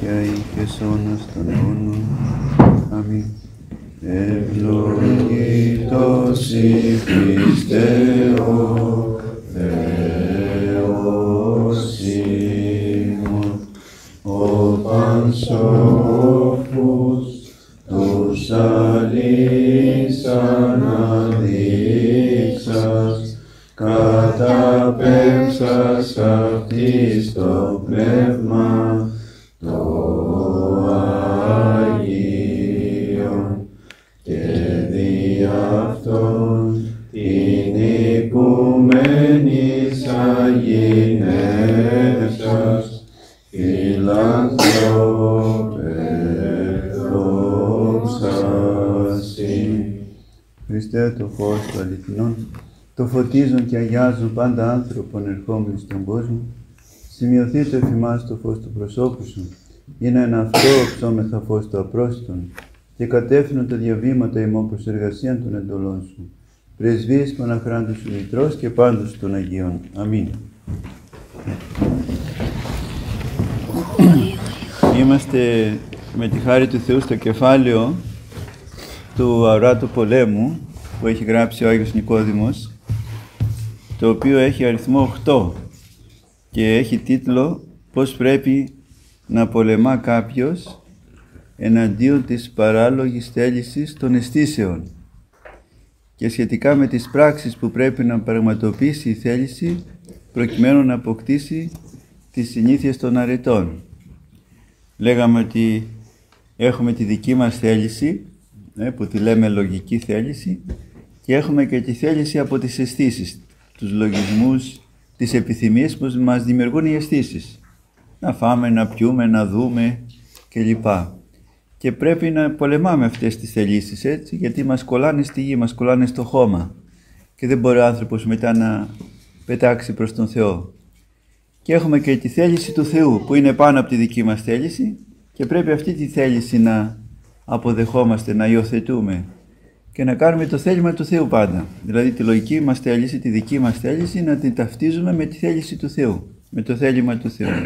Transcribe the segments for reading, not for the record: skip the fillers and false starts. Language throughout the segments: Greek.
και σώνας των αιώνων. Αμήν. Ευλογητός η Χριστέ ο Θεός ημών, ο πανσόφους τους αλείς αναδείξας, καταπέμψας αυτής το πνεύμα το Άγιον, και δι' αυτόν την οικουμένης αγινεύσας, φιλανθρώπε δόξασι. Χριστέ, το φως του αληθινών, το φωτίζουν και αγιάζουν πάντα άνθρωπον ερχόμενοι στον κόσμο, σημειωθεί το εφημάς το φως του προσώπου σου, είναι ένα αυτό ψώμεθα φως του απρόσιτον, και κατεύθυνον τα διαβήματα ημών προς εργασίαν των εντολών σου. Πρεσβείες Παναχράντου σου Μητρός και πάντως των Αγίων. Αμήν. Είμαστε με τη χάρη του Θεού στο κεφάλαιο του Αοράτου Πολέμου που έχει γράψει ο Άγιος Νικόδημος, το οποίο έχει αριθμό 8 και έχει τίτλο «Πώς πρέπει να πολεμά κάποιος εναντίον της παράλογης θέλησης των αισθήσεων» και σχετικά με τις πράξεις που πρέπει να πραγματοποιήσει η θέληση προκειμένου να αποκτήσει τις συνήθειες των αρετών. Λέγαμε ότι έχουμε τη δική μας θέληση, που τη λέμε λογική θέληση, και έχουμε και τη θέληση από τις αισθήσεις, τους λογισμούς, τις επιθυμίες που μας δημιουργούν οι αισθήσεις. Να φάμε, να πιούμε, να δούμε κλπ. Και πρέπει να πολεμάμε αυτές τις θελήσεις, έτσι, γιατί μας κολλάνε στη γη, μας κολλάνε στο χώμα και δεν μπορεί ο άνθρωπος μετά να πετάξει προς τον Θεό. Και έχουμε και τη θέληση του Θεού που είναι πάνω από τη δική μας θέληση και πρέπει αυτή τη θέληση να αποδεχόμαστε, να υιοθετούμε και να κάνουμε το θέλημα του Θεού πάντα. Δηλαδή τη λογική μας θέληση, τη δική μας θέληση να την ταυτίζουμε με τη θέληση του Θεού, με το θέλημα του Θεού.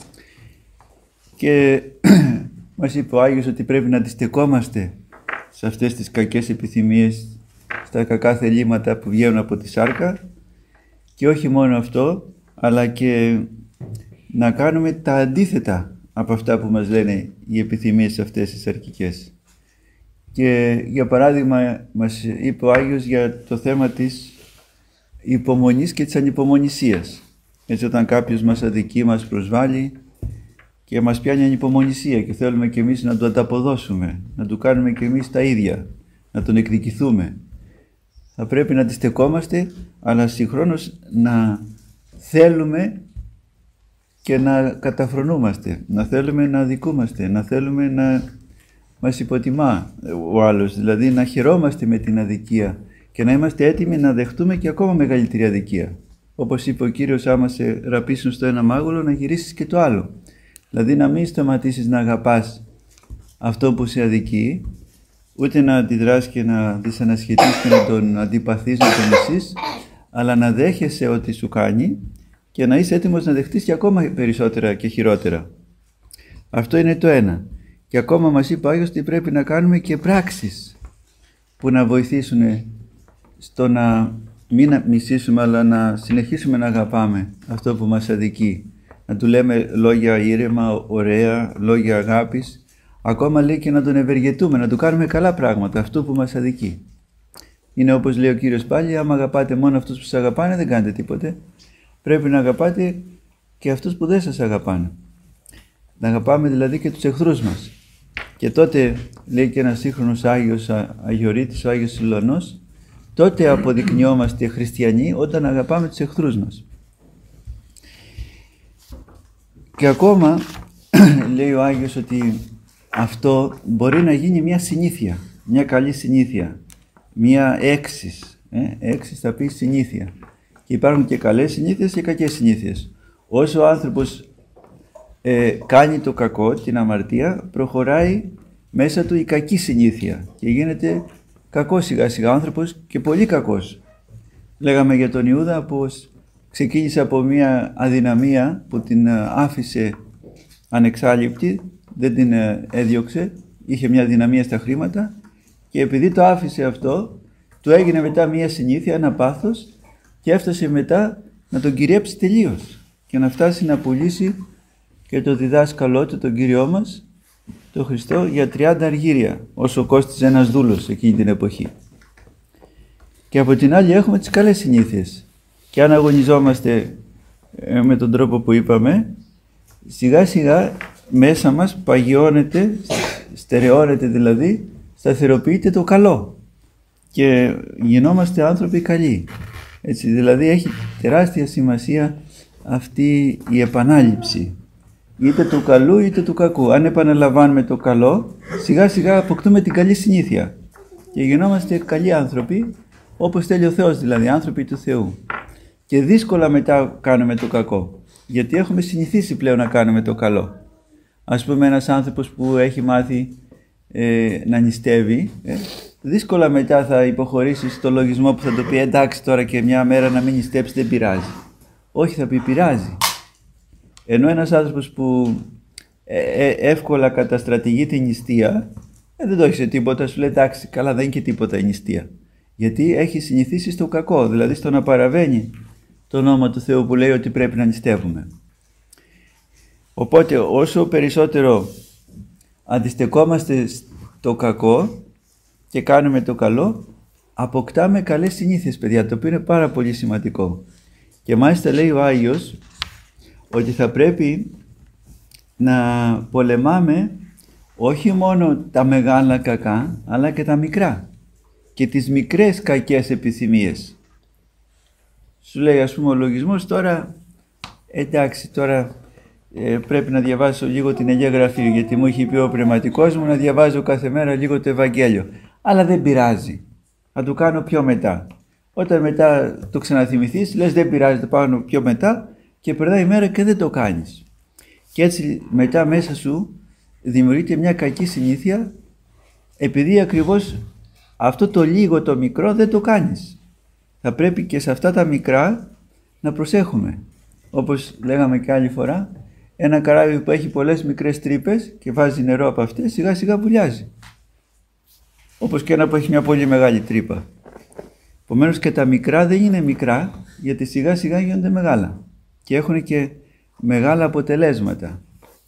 Και μας είπε ο Άγιος ότι πρέπει να αντιστεκόμαστε σε αυτές τις κακές επιθυμίες, στα κακά θελήματα που βγαίνουν από τη σάρκα, και όχι μόνο αυτό, αλλά και να κάνουμε τα αντίθετα από αυτά που μας λένε οι επιθυμίες αυτές τις σαρκικές. Και για παράδειγμα μας είπε ο Άγιος για το θέμα της υπομονής και της ανυπομονησίας. Έτσι όταν κάποιος μας αδικεί, μας προσβάλλει και μας πιάνει ανυπομονησία και θέλουμε και εμείς να του ανταποδώσουμε, να του κάνουμε και εμείς τα ίδια, να τον εκδικηθούμε, θα πρέπει να αντιστεκόμαστε, αλλά συγχρόνως να θέλουμε και να καταφρονούμαστε, να θέλουμε να αδικούμαστε, να θέλουμε να μας υποτιμά ο άλλος, δηλαδή να χαιρόμαστε με την αδικία και να είμαστε έτοιμοι να δεχτούμε και ακόμα μεγαλύτερη αδικία. Όπως είπε ο Κύριος, άμα σε ραπίσουν στο ένα μάγουλο, να γυρίσεις και το άλλο. Δηλαδή να μην σταματήσεις να αγαπάς αυτό που σε αδικεί, ούτε να αντιδράς και να δυσανασχετείς και να τον αντιπαθείς, να τον μισείς, αλλά να δέχεσαι ό,τι σου κάνει και να είσαι έτοιμος να δεχτείς και ακόμα περισσότερα και χειρότερα. Αυτό είναι το ένα. Και ακόμα μας είπε ο Άγιος ότι πρέπει να κάνουμε και πράξεις που να βοηθήσουν στο να μην μισήσουμε, αλλά να συνεχίσουμε να αγαπάμε αυτό που μας αδικεί. Να του λέμε λόγια ήρεμα, ωραία, λόγια αγάπης, ακόμα λέει και να τον ευεργετούμε, να του κάνουμε καλά πράγματα, αυτό που μας αδικεί. Είναι όπως λέει ο Κύριος πάλι, άμα αγαπάτε μόνο αυτούς που σας αγαπάνε δεν κάνετε τίποτε. Πρέπει να αγαπάτε και αυτούς που δεν σας αγαπάνε. Να αγαπάμε δηλαδή και τους εχθρούς μας. Και τότε λέει και ένας σύγχρονος Άγιος Αγιορείτης, ο Άγιος Σιλωνός, τότε αποδεικνυόμαστε χριστιανοί όταν αγαπάμε τους εχθρούς μας. Και ακόμα λέει ο Άγιος ότι αυτό μπορεί να γίνει μια συνήθεια, μια καλή συνήθεια, μια έξις. Έξις θα πει συνήθεια. Και υπάρχουν και καλές συνήθειες και κακές συνήθειες. Όσο ο άνθρωπος κάνει το κακό, την αμαρτία, προχωράει μέσα του η κακή συνήθεια και γίνεται κακός σιγά σιγά άνθρωπος και πολύ κακός. Λέγαμε για τον Ιούδα πως ξεκίνησε από μια αδυναμία που την άφησε ανεξάλληπτη, δεν την έδιωξε, είχε μια δυναμία στα χρήματα και επειδή το άφησε αυτό, του έγινε μετά μια συνήθεια, ένα πάθος και έφτασε μετά να τον κυριέψει τελείως και να φτάσει να πουλήσει και το διδάσκαλό του, τον Κύριό μας, τον Χριστό, για 30 αργύρια, όσο κόστιζε ένας δούλος εκείνη την εποχή. Και από την άλλη έχουμε τις καλές συνήθειες. Και αν αγωνιζόμαστε με τον τρόπο που είπαμε, σιγά σιγά μέσα μας παγιώνεται, στερεώνεται δηλαδή, σταθεροποιείται το καλό και γινόμαστε άνθρωποι καλοί. Έτσι, δηλαδή έχει τεράστια σημασία αυτή η επανάληψη, είτε του καλού είτε του κακού. Αν επαναλαμβάνουμε το καλό, σιγά σιγά αποκτούμε την καλή συνήθεια και γινόμαστε καλοί άνθρωποι, όπως θέλει ο Θεός, δηλαδή άνθρωποι του Θεού. Και δύσκολα μετά κάνουμε το κακό, γιατί έχουμε συνηθίσει πλέον να κάνουμε το καλό. Ας πούμε ένας άνθρωπος που έχει μάθει να νηστεύει, δύσκολα μετά θα υποχωρήσει στο λογισμό που θα το πει εντάξει τώρα και μια μέρα να μην νηστέψει δεν πειράζει. Όχι, θα πει πειράζει. Ενώ ένας άνθρωπος που εύκολα καταστρατηγεί την νηστεία, δεν το έχει σε τίποτα, σου λέει εντάξει καλά δεν είναι και τίποτα η νηστεία. Γιατί έχει συνηθίσει στο κακό, δηλαδή στο να παραβαίνει το νόμο του Θεού που λέει ότι πρέπει να νηστεύουμε. Οπότε όσο περισσότερο αντιστεκόμαστε στο κακό και κάνουμε το καλό, αποκτάμε καλές συνήθειες, παιδιά, το οποίο είναι πάρα πολύ σημαντικό. Και μάλιστα λέει ο Άγιος ότι θα πρέπει να πολεμάμε όχι μόνο τα μεγάλα κακά, αλλά και τα μικρά και τις μικρές κακές επιθυμίες. Σου λέει ας πούμε ο λογισμός τώρα, εντάξει τώρα πρέπει να διαβάσω λίγο την Αγία Γραφή, γιατί μου έχει πει ο πνευματικός μου να διαβάζω κάθε μέρα λίγο το Ευαγγέλιο. Αλλά δεν πειράζει, θα το κάνω πιο μετά. Όταν μετά το ξαναθυμηθείς, λες δεν πειράζει, το πάω πιο μετά και περνάει η μέρα και δεν το κάνεις. Και έτσι μετά μέσα σου δημιουργείται μια κακή συνήθεια, επειδή ακριβώς αυτό το λίγο το μικρό δεν το κάνεις. Θα πρέπει και σε αυτά τα μικρά να προσέχουμε. Όπως λέγαμε και άλλη φορά, ένα καράβι που έχει πολλές μικρές τρύπες και βάζει νερό από αυτές, σιγά σιγά βουλιάζει. Όπως και ένα που έχει μια πολύ μεγάλη τρύπα. Επομένως και τα μικρά δεν είναι μικρά, γιατί σιγά σιγά γίνονται μεγάλα και έχουν και μεγάλα αποτελέσματα.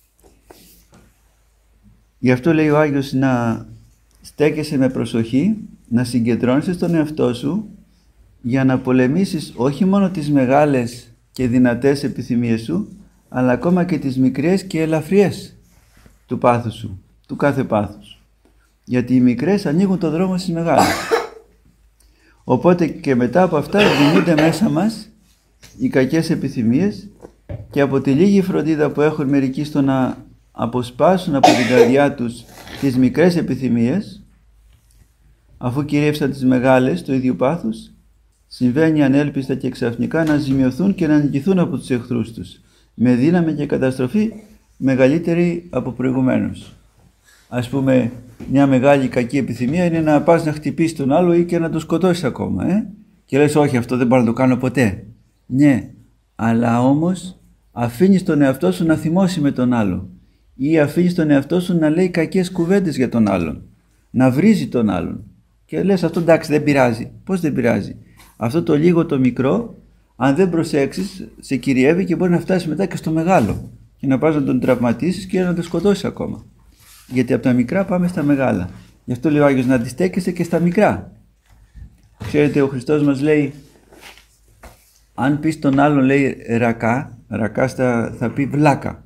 Γι' αυτό λέει ο Άγιος να στέκεσαι με προσοχή, να συγκεντρώνεσαι στον εαυτό σου για να πολεμήσεις όχι μόνο τις μεγάλες και δυνατές επιθυμίες σου, αλλά ακόμα και τις μικρές και ελαφριές του πάθους σου, του κάθε πάθους. Γιατί οι μικρές ανοίγουν το δρόμο στις μεγάλες. Οπότε και μετά από αυτά γεννούνται μέσα μας οι κακές επιθυμίες και από τη λίγη φροντίδα που έχουν μερικοί στο να αποσπάσουν από την καρδιά τους τις μικρές επιθυμίες, αφού κυρίευσαν τις μεγάλες του ίδιου πάθους, συμβαίνει ανέλπιστα και ξαφνικά να ζημιωθούν και να νικηθούν από τους εχθρούς τους, με δύναμη και καταστροφή μεγαλύτερη από προηγουμένως. Ας πούμε, μια μεγάλη κακή επιθυμία είναι να πας να χτυπήσεις τον άλλο ή και να τον σκοτώσεις ακόμα. Και λες όχι, αυτό δεν μπορώ να το κάνω ποτέ. Ναι, αλλά όμως αφήνεις τον εαυτό σου να θυμώσει με τον άλλο ή αφήνεις τον εαυτό σου να λέει κακές κουβέντες για τον άλλον, να βρίζει τον άλλον. Και λες αυτό εντάξει δεν πειράζει. Πώς δεν πειράζει? Αυτό το λίγο το μικρό, αν δεν προσέξεις, σε κυριεύει και μπορεί να φτάσει μετά και στο μεγάλο και να πας να τον τραυματίσεις και να τον σκοτώσεις ακόμα. Γιατί από τα μικρά πάμε στα μεγάλα. Γι' αυτό λέει ο Άγιος να αντιστέκεσαι και στα μικρά. Ξέρετε, ο Χριστός μας λέει, αν πεις τον άλλον λέει ρακά θα πει βλάκα.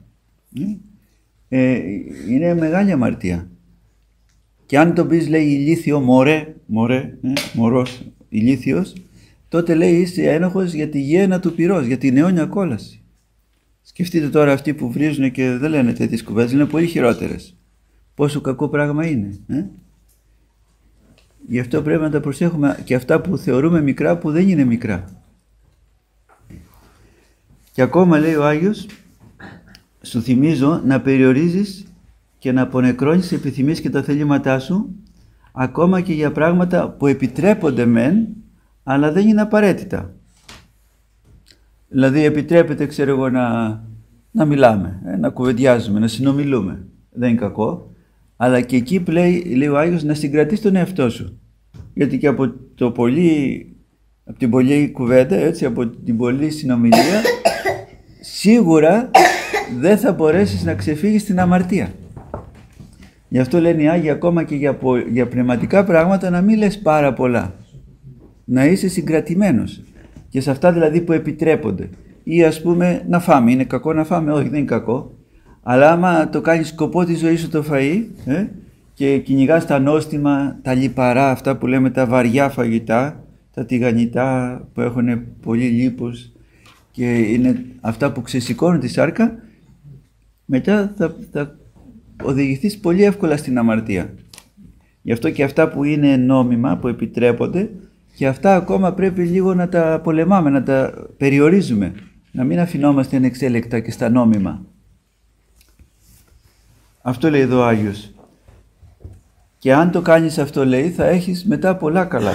Είναι μεγάλη αμαρτία. Και αν τον πεις λέει ηλίθιο, μωρός, ηλίθιος, τότε λέει είσαι ένοχος για τη γέννα του πυρός, για την αιώνια κόλαση. Σκεφτείτε τώρα αυτοί που βρίζουν και δεν λένε τέτοιες κουβέντες, είναι πολύ χειρότερες. Πόσο κακό πράγμα είναι. Γι' αυτό πρέπει να τα προσέχουμε και αυτά που θεωρούμε μικρά που δεν είναι μικρά. Και ακόμα λέει ο Άγιος, σου θυμίζω να περιορίζεις και να απονεκρώνεις τις επιθυμίες και τα θελήματά σου, ακόμα και για πράγματα που επιτρέπονται μεν, αλλά δεν είναι απαραίτητα. Δηλαδή επιτρέπεται, ξέρω εγώ, να μιλάμε, να κουβεντιάζουμε, να συνομιλούμε. Δεν είναι κακό. Αλλά και εκεί λέει ο Άγιος να συγκρατείς τον εαυτό σου. Γιατί και από την πολλή κουβέντα, έτσι, από την πολλή συνομιλία, σίγουρα δεν θα μπορέσεις να ξεφύγεις στην αμαρτία. Γι' αυτό λένε οι Άγιοι ακόμα και για πνευματικά πράγματα να μην λες πάρα πολλά. Να είσαι συγκρατημένος. Και σε αυτά δηλαδή που επιτρέπονται. Ή ας πούμε να φάμε. Είναι κακό να φάμε? Όχι, δεν είναι κακό. Αλλά άμα το κάνεις σκοπό τη ζωή σου το φαΐ και κυνηγάς τα νόστιμα, τα λιπαρά, αυτά που λέμε τα βαριά φαγητά, τα τηγανιτά που έχουν πολύ λίπος και είναι αυτά που ξεσηκώνουν τη σάρκα, μετά θα οδηγηθείς πολύ εύκολα στην αμαρτία. Γι' αυτό και αυτά που είναι νόμιμα, που επιτρέπονται, και αυτά ακόμα πρέπει λίγο να τα πολεμάμε, να τα περιορίζουμε, να μην αφινόμαστε ανεξέλεκτα και στα νόμιμα. Αυτό λέει εδώ ο Άγιος. Και αν το κάνεις αυτό, λέει, θα έχεις μετά πολλά καλά.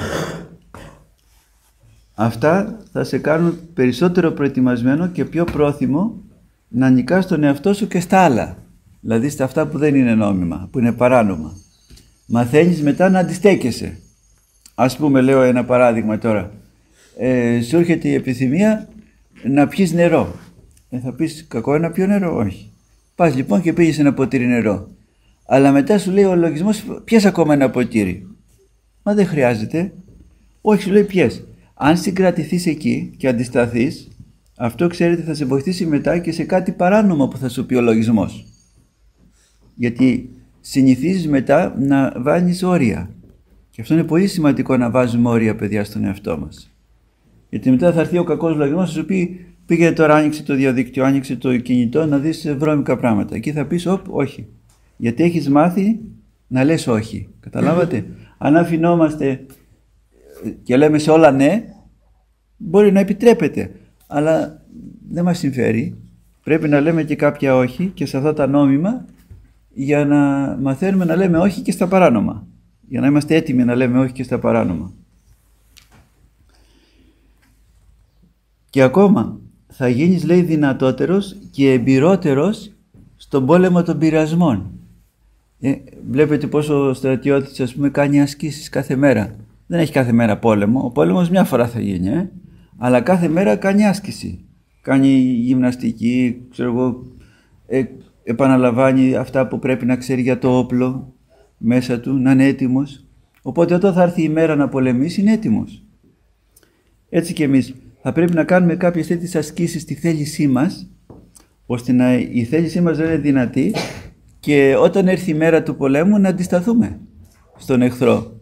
Αυτά θα σε κάνουν περισσότερο προετοιμασμένο και πιο πρόθυμο να νικάς τον εαυτό σου και στα άλλα. Δηλαδή στα αυτά που δεν είναι νόμιμα, που είναι παράνομα. Μαθαίνεις μετά να αντιστέκεσαι. Ας πούμε, λέω ένα παράδειγμα τώρα. Σου έρχεται η επιθυμία να πιεις νερό. Θα πεις κακό να πιω νερό? Όχι. Πας λοιπόν και πήγες ένα ποτήρι νερό. Αλλά μετά σου λέει ο λογισμός, πιες ακόμα ένα ποτήρι. Μα δεν χρειάζεται. Όχι, σου λέει πιες. Αν συγκρατηθείς εκεί και αντισταθείς, αυτό ξέρετε θα σε βοηθήσει μετά και σε κάτι παράνομο που θα σου πει ο λογισμός. Γιατί συνηθίζεις μετά να βάζεις όρια. Και αυτό είναι πολύ σημαντικό, να βάζουμε όρια, παιδιά, στον εαυτό μας. Γιατί μετά θα έρθει ο κακός λογισμός, θα σου πει πήγαινε τώρα, άνοιξε το διαδίκτυο, άνοιξε το κινητό να δεις βρώμικα πράγματα. Εκεί θα πεις όχι. Γιατί έχεις μάθει να λες όχι. Καταλάβατε? Αν αφινόμαστε και λέμε σε όλα ναι, μπορεί να επιτρέπεται. Αλλά δεν μας συμφέρει. Πρέπει να λέμε και κάποια όχι και σε αυτά τα νόμιμα, για να μαθαίνουμε να λέμε όχι και στα παράνομα. Για να είμαστε έτοιμοι να λέμε όχι και στα παράνομα. Και ακόμα θα γίνεις, λέει, δυνατότερος και εμπειρότερος στον πόλεμο των πειρασμών. Βλέπετε πόσο ο στρατιώτης, ας πούμε, κάνει ασκήσεις κάθε μέρα. Δεν έχει κάθε μέρα πόλεμο. Ο πόλεμος μια φορά θα γίνει, αλλά κάθε μέρα κάνει άσκηση. Κάνει γυμναστική, ξέρω εγώ, επαναλαμβάνει αυτά που πρέπει να ξέρει για το όπλο μέσα του, να είναι έτοιμος. Οπότε όταν θα έρθει η μέρα να πολεμήσει, είναι έτοιμος. Έτσι και εμείς θα πρέπει να κάνουμε κάποιες τέτοιες ασκήσεις στη θέλησή μας, ώστε η θέλησή μας να είναι δυνατή και όταν έρθει η μέρα του πολέμου να αντισταθούμε στον εχθρό.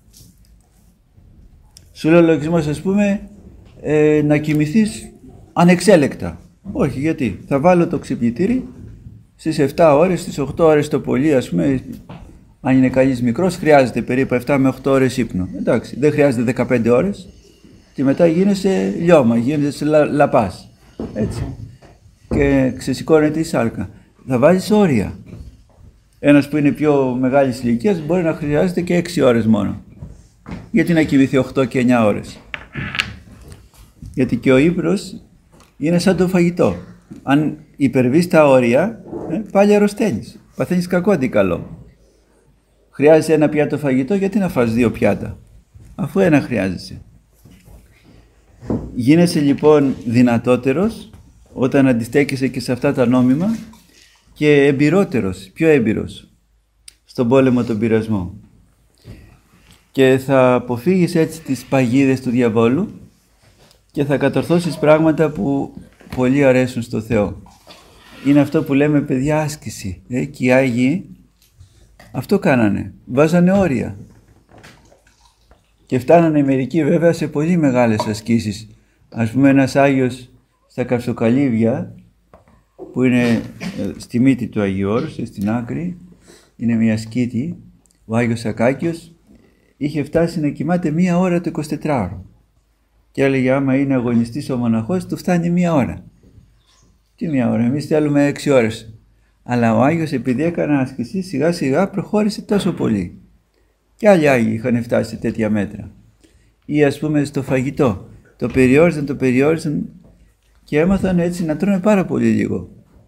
Σου λέει ο λογισμός, ας πούμε, να κοιμηθείς ανεξέλεκτα. Όχι, γιατί θα βάλω το ξυπνητήρι στις 7 ώρες, στις 8 ώρες το πολύ, ας πούμε, αν είναι κανείς μικρός, χρειάζεται περίπου 7 με 8 ώρες ύπνο. Εντάξει, δεν χρειάζεται 15 ώρες και μετά γίνεσαι λιώμα, γίνεσαι λαπάς. Έτσι. Και ξεσηκώνεται η σάρκα. Θα βάζεις όρια. Ένας που είναι πιο μεγάλης ηλικίας μπορεί να χρειάζεται και 6 ώρες μόνο. Γιατί να κοιμηθεί 8 και 9 ώρες? Γιατί και ο ύπνος είναι σαν το φαγητό. Αν υπερβείς τα όρια, πάλι αρρωσταίνεις. Παθαίνεις κακό αντί καλό. Χρειάζεσαι ένα πιάτο φαγητό, γιατί να φας 2 πιάτα, αφού ένα χρειάζεσαι. Γίνεσαι λοιπόν δυνατότερος όταν αντιστέκεσαι και σε αυτά τα νόμιμα και εμπειρότερος, πιο έμπειρος στον πόλεμο των πειρασμών. Και θα αποφύγεις έτσι τις παγίδες του διαβόλου και θα κατορθώσεις πράγματα που πολύ αρέσουν στο Θεό. Είναι αυτό που λέμε, παιδιά, άσκηση. Και οι Άγιοι αυτό κάνανε, βάζανε όρια. Και φτάνανε μερικοί βέβαια σε πολύ μεγάλες ασκήσεις. Ας πούμε ένας Άγιος στα Καυσοκαλύβια, που είναι στη μύτη του Αγίου Όρους, στην άκρη, είναι μια σκήτη, ο Άγιος Ακάκιος είχε φτάσει να κοιμάται 1 ώρα το 24ωρο. Και έλεγε άμα είναι αγωνιστής ο μοναχός, του φτάνει 1 ώρα. Τι 1 ώρα, εμείς θέλουμε 6 ώρες. Αλλά ο Άγιος, επειδή έκανε άσκηση, σιγά σιγά προχώρησε τόσο πολύ. Και άλλοι Άγιοι είχαν φτάσει σε τέτοια μέτρα. Ή ας πούμε στο φαγητό. Το περιόριζαν και έμαθαν έτσι να τρώνε πάρα πολύ λίγο.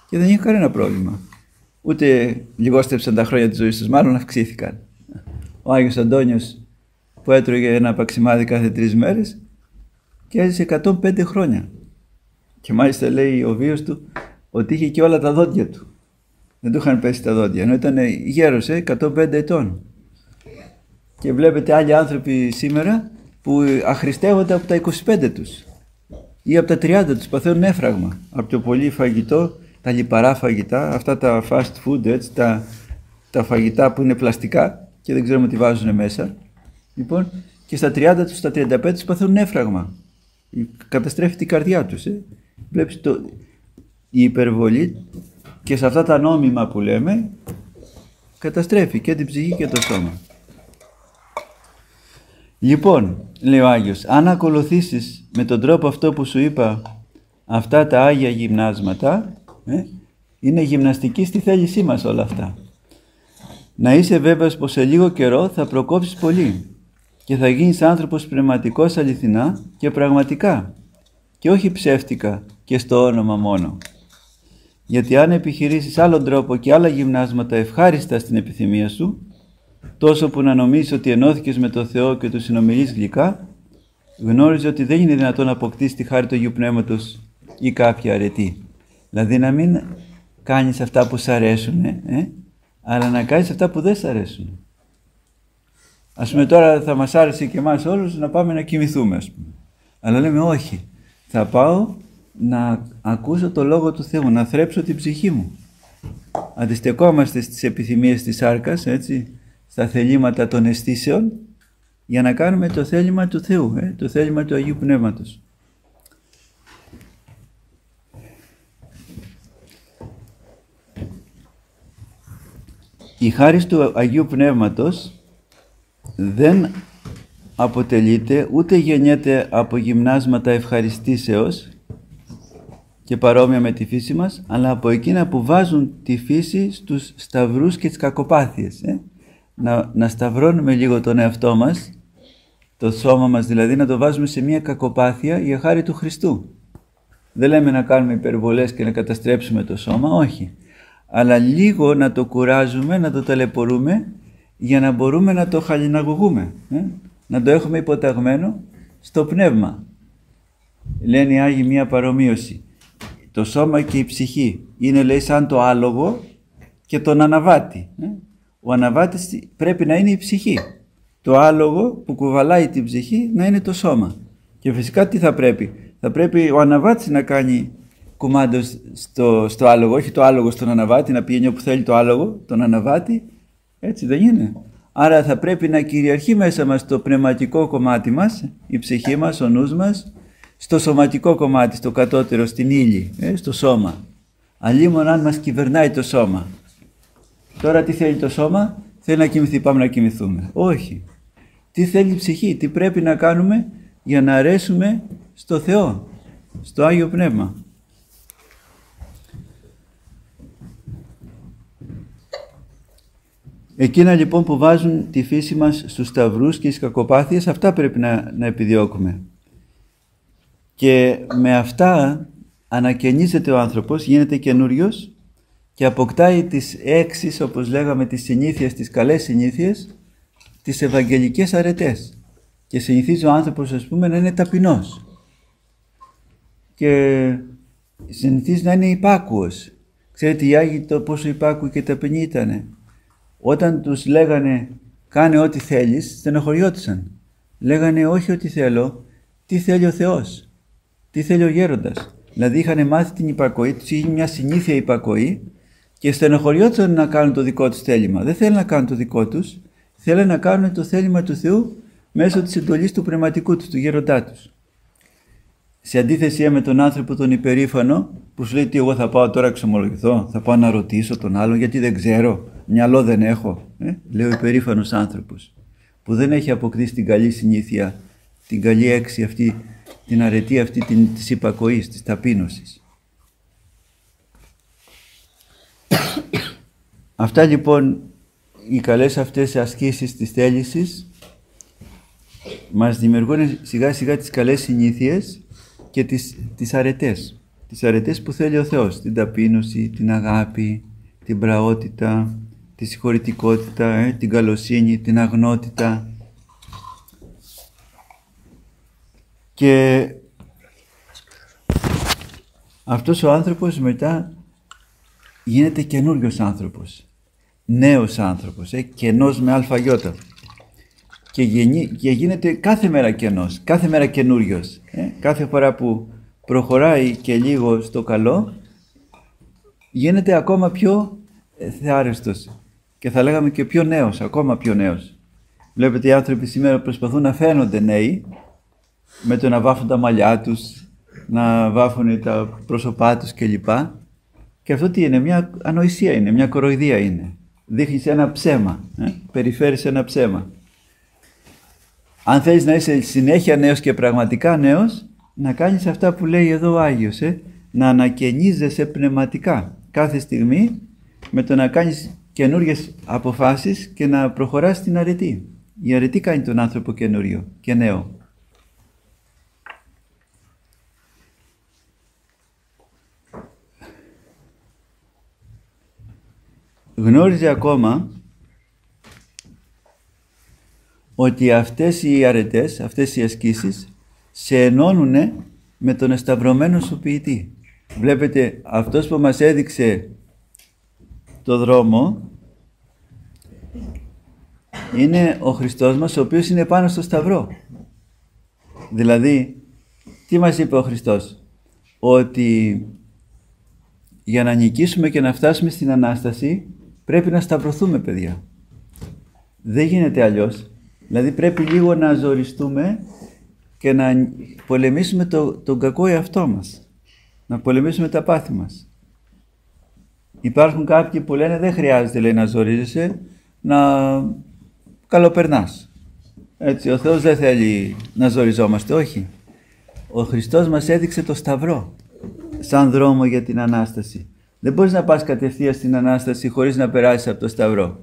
και δεν είχε κανένα πρόβλημα. Ούτε λιγόστεψαν τα χρόνια της ζωής τους, μάλλον αυξήθηκαν. Ο Άγιος Αντώνιος που έτρωγε ένα παξιμάδι κάθε 3 μέρες και έζησε 105 χρόνια. Και μάλιστα λέει ο βίος του ότι είχε και όλα τα δόντια του. Δεν του είχαν πέσει τα δόντια, ενώ ήταν γέρος, 105 ετών. Και βλέπετε άλλοι άνθρωποι σήμερα που αχρηστεύονται από τα 25 τους ή από τα 30 τους, παθαίνουν έφραγμα από το πολύ φαγητό, τα λιπαρά φαγητά, αυτά τα fast food, έτσι, τα φαγητά που είναι πλαστικά και δεν ξέρουμε τι βάζουν μέσα. Λοιπόν, και στα 30 τους, στα 35 τους παθαίνουν έφραγμα. Καταστρέφει την καρδιά τους. Βλέπεις η υπερβολή και σε αυτά τα νόμιμα που λέμε καταστρέφει και την ψυχή και το σώμα. Λοιπόν, λέει ο Άγιος, αν ακολουθήσεις με τον τρόπο αυτό που σου είπα αυτά τα Άγια γυμνάσματα, είναι γυμναστική στη θέλησή μας όλα αυτά. Να είσαι βέβαιος πως σε λίγο καιρό θα προκόψεις πολύ και θα γίνεις άνθρωπος πνευματικός αληθινά και πραγματικά και όχι ψεύτικα και στο όνομα μόνο. Γιατί αν επιχειρήσεις άλλον τρόπο και άλλα γυμνάσματα ευχάριστα στην επιθυμία σου, τόσο που να νομίζεις ότι ενώθηκες με τον Θεό και του συνομιλείς γλυκά, γνώριζε ότι δεν είναι δυνατόν να αποκτήσεις τη χάρη του Αγίου Πνεύματος ή κάποια αρετή. Δηλαδή να μην κάνεις αυτά που σ' αρέσουν, αλλά να κάνεις αυτά που δεν σ' αρέσουν. Ας πούμε τώρα θα μας άρεσε και εμάς όλους να πάμε να κοιμηθούμε, ας πούμε. Αλλά λέμε όχι, θα πάω να ακούσω το Λόγο του Θεού, να θρέψω την ψυχή μου. Αντιστεκόμαστε στις επιθυμίες της σάρκας, έτσι, στα θελήματα των αισθήσεων, για να κάνουμε το θέλημα του Θεού, το θέλημα του Αγίου Πνεύματος. Η χάρις του Αγίου Πνεύματος δεν αποτελείται ούτε γεννιέται από γυμνάσματα ευχαριστήσεως και παρόμοια με τη φύση μας, αλλά από εκείνα που βάζουν τη φύση στους σταυρούς και τις κακοπάθειες. Να σταυρώνουμε λίγο τον εαυτό μας, το σώμα μας δηλαδή, να το βάζουμε σε μια κακοπάθεια για χάρη του Χριστού. Δεν λέμε να κάνουμε υπερβολές και να καταστρέψουμε το σώμα, όχι. Αλλά λίγο να το κουράζουμε, να το ταλαιπωρούμε, για να μπορούμε να το χαλιναγωγούμε, να το έχουμε υποταγμένο στο πνεύμα. Λένε οι Άγιοι μια παρομοίωση. Το σώμα και η ψυχή είναι, λέει, σαν το άλογο και τον αναβάτη. Ο αναβάτης πρέπει να είναι η ψυχή. Το άλογο που κουβαλάει την ψυχή να είναι το σώμα. Και φυσικά τι θα πρέπει? Θα πρέπει ο αναβάτης να κάνει κουμάντο στο άλογο, όχι το άλογο στον αναβάτη, να πηγαίνει όπου θέλει το άλογο, τον αναβάτη. Έτσι δεν είναι? Άρα θα πρέπει να κυριαρχεί μέσα μας το πνευματικό κομμάτι μας, η ψυχή μας, ο νους μας, στο σωματικό κομμάτι, στο κατώτερο, στην ύλη, στο σώμα. Αλλήμον αν μας κυβερνάει το σώμα. Τώρα τι θέλει το σώμα? Θέλει να κοιμηθεί, πάμε να κοιμηθούμε. Όχι. Τι θέλει η ψυχή? Τι πρέπει να κάνουμε για να αρέσουμε στο Θεό, στο Άγιο Πνεύμα? Εκείνα λοιπόν που βάζουν τη φύση μας στους σταυρούς και στις κακοπάθειες, αυτά πρέπει να επιδιώκουμε. Και με αυτά ανακαινίζεται ο άνθρωπος, γίνεται καινούριος και αποκτάει τις 6, όπως λέγαμε, τις συνήθειες, τις καλές συνήθειες, τις ευαγγελικές αρετές. Και συνηθίζει ο άνθρωπος, ας πούμε, να είναι ταπεινός. Και συνηθίζει να είναι υπάκουος. Ξέρετε οι Άγιοι πόσο υπάκουοι και ταπεινοί ήτανε? Όταν τους λέγανε κάνε ό,τι θέλεις, στενοχωριόντουσαν. Λέγανε όχι ό,τι θέλω, τι θέλει ο Θεός, τι θέλει ο γέροντας. Δηλαδή είχαν μάθει την υπακοή, τους είχε μια συνήθεια υπακοή και στενοχωριόντουσαν να κάνουν το δικό τους θέλημα. Δεν θέλουν να κάνουν το δικό τους, θέλουν να κάνουν το θέλημα του Θεού μέσω της εντολής του πνευματικού τους, του γέροντά τους. Σε αντίθεση με τον άνθρωπο τον υπερήφανο που σου λέει τι εγώ θα πάω τώρα εξομολογηθώ, θα πάω να ρωτήσω τον άλλον γιατί δεν ξέρω, μυαλό δεν έχω. Λέει ο υπερήφανος άνθρωπος που δεν έχει αποκτήσει την καλή συνήθεια, την καλή έξι αυτή, την αρετή αυτή της υπακοής, της ταπείνωσης. Αυτά λοιπόν οι καλές αυτές ασκήσεις της θέλησης μας δημιουργούν σιγά σιγά τις καλές συνήθειες και τις αρετές. τις αρετές που θέλει ο Θεός, την ταπείνωση, την αγάπη, την πραότητα, τη συγχωρητικότητα, την καλοσύνη, την αγνότητα. Και αυτός ο άνθρωπος μετά γίνεται καινούριος άνθρωπος, νέος άνθρωπος, καινός με αλφαγιώτα. Και γίνεται κάθε μέρα καινός, κάθε μέρα καινούριος. Κάθε φορά που προχωράει και λίγο στο καλό, γίνεται ακόμα πιο θεάρεστος και θα λέγαμε και πιο νέος, ακόμα πιο νέος. Βλέπετε οι άνθρωποι σήμερα προσπαθούν να φαίνονται νέοι με το να βάφουν τα μαλλιά τους, να βάφουν τα πρόσωπά τους κλπ. Και αυτό τι είναι, μια ανοησία είναι, μια κοροϊδία είναι. Δείχνεις ένα ψέμα, περιφέρεις ένα ψέμα. Αν θέλεις να είσαι συνέχεια νέος και πραγματικά νέος, να κάνεις αυτά που λέει εδώ ο Άγιος, να ανακαινίζεσαι πνευματικά κάθε στιγμή με το να κάνεις καινούργιες αποφάσεις και να προχωράς στην αρετή. Η αρετή κάνει τον άνθρωπο καινούριο και νέο. Γνώριζε ακόμα ότι αυτές οι αρετές, αυτές οι ασκήσεις σε ενώνουν με τον εσταυρωμένο σου ποιητή. Βλέπετε, αυτός που μας έδειξε το δρόμο είναι ο Χριστός μας, ο οποίος είναι πάνω στο σταυρό. Δηλαδή, τι μας είπε ο Χριστός? Ότι για να νικήσουμε και να φτάσουμε στην Ανάσταση πρέπει να σταυρωθούμε, παιδιά. Δεν γίνεται αλλιώς. Δηλαδή πρέπει λίγο να ζοριστούμε και να πολεμήσουμε τον κακό εαυτό μας. Να πολεμήσουμε τα πάθη μας. Υπάρχουν κάποιοι που λένε δεν χρειάζεται, λέει, να ζορίζεσαι, να καλοπερνάς. Έτσι, ο Θεός δεν θέλει να ζοριζόμαστε, όχι. Ο Χριστός μας έδειξε το σταυρό σαν δρόμο για την Ανάσταση. Δεν μπορείς να πας κατευθείαν στην Ανάσταση χωρίς να περάσεις από το σταυρό.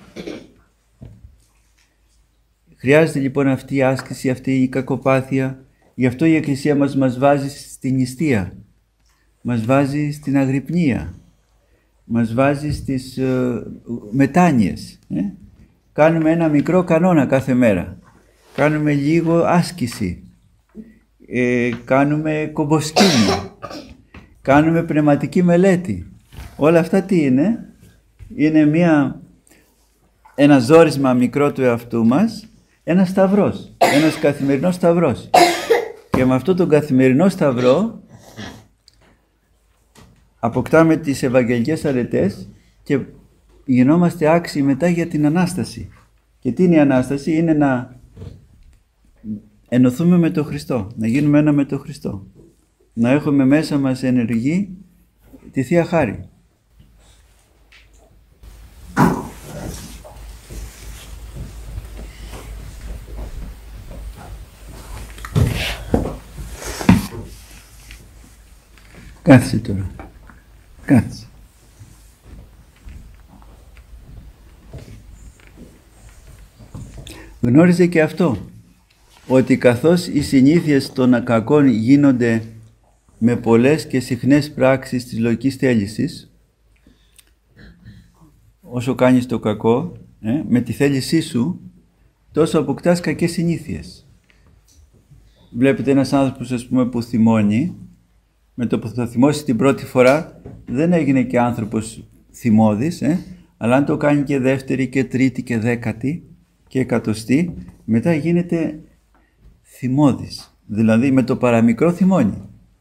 Χρειάζεται λοιπόν αυτή η άσκηση, αυτή η κακοπάθεια. Γι' αυτό η Εκκλησία μας βάζει στην νηστεία, μας βάζει στην αγρυπνία, μας βάζει στις μετάνοιες. Κάνουμε ένα μικρό κανόνα κάθε μέρα. Κάνουμε λίγο άσκηση. Κάνουμε κομποσκήνη. Κάνουμε πνευματική μελέτη. Όλα αυτά τι είναι? Είναι ένα ζόρισμα μικρό του εαυτού μας, ένας σταυρός, ένας καθημερινός σταυρός. Και με αυτό τον καθημερινό σταυρό αποκτάμε τις Ευαγγελικές αρετές και γινόμαστε άξιοι μετά για την Ανάσταση. Και τι είναι η Ανάσταση? Είναι να ενωθούμε με τον Χριστό, να γίνουμε ένα με τον Χριστό. Να έχουμε μέσα μας ενεργή τη Θεία Χάρη. Κάθισε τώρα. Κάθισε. Γνώριζε και αυτό, ότι καθώς οι συνήθειες των κακών γίνονται με πολλές και συχνές πράξεις της λογικής θέλησης, όσο κάνεις το κακό, με τη θέλησή σου, τόσο αποκτάς κακές συνήθειες. Βλέπετε ένας άνθρωπος, ας πούμε, που θυμώνει, με το που θα θυμώσει την πρώτη φορά, δεν έγινε και άνθρωπος θυμώδης, αλλά αν το κάνει και δεύτερη και τρίτη και δέκατη και εκατοστή, μετά γίνεται θυμώδης. Δηλαδή με το παραμικρό θυμώνει.